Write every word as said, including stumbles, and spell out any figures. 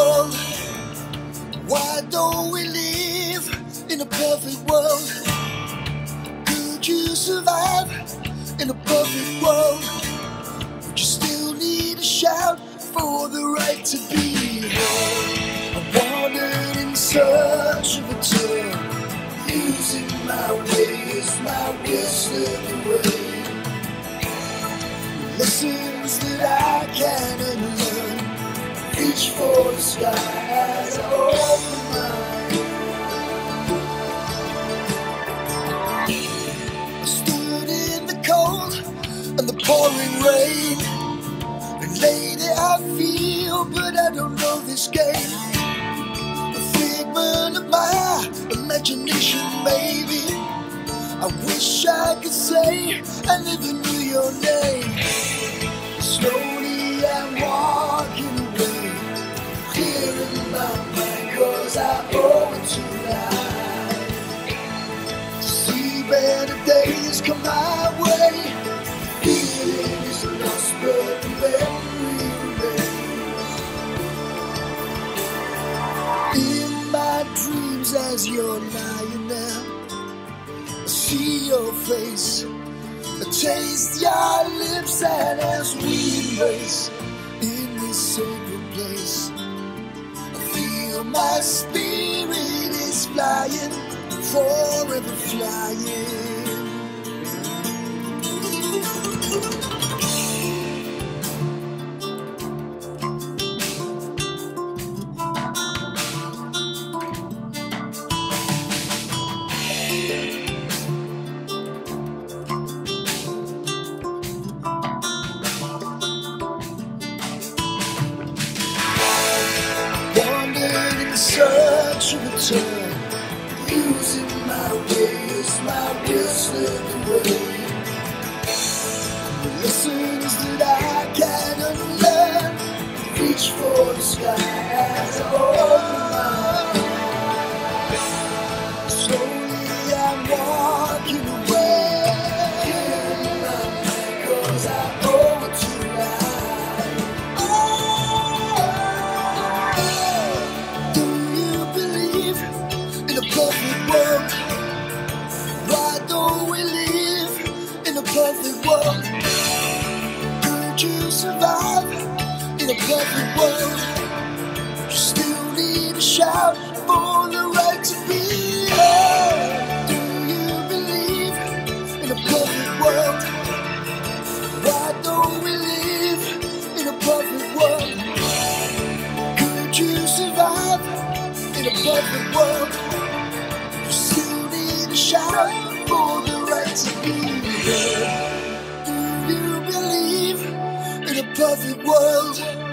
world? Why don't we live in a perfect world? Could you survive in a perfect world? Would you still need a shout for the right to be heard? I wandered in search of a turn, using my ways, my wisdom away. Lessons that I can unlearn, reach for the sky as I open mine. I stood in the cold and the pouring rain, and lady I feel, but I don't know this game. A figment of my imagination, maybe. I wish I could say I never knew your name. Slowly I'm walking away, clearing my mind, cause I owe it to life. To see better days come my way, feeling is lost but the memory remains. In my dreams as you're lying there, I see your face, I taste your lips, and as we embrace in this sacred place, I feel my spirit is flying, forever flying. Search of a turn, using my ways, my wisdom away. The lessons that I can unlearn, reach for the sky as I open mine. Slowly I'm walking away, clearing my mind, cause I owe it to perfect world. Could you survive in a perfect world? You still need a shout for the right to be heard. Do you believe in a perfect world? Why don't we live in a perfect world? Could you survive in a perfect world? You still need a shout for the right to be heard. Do you believe in a perfect world?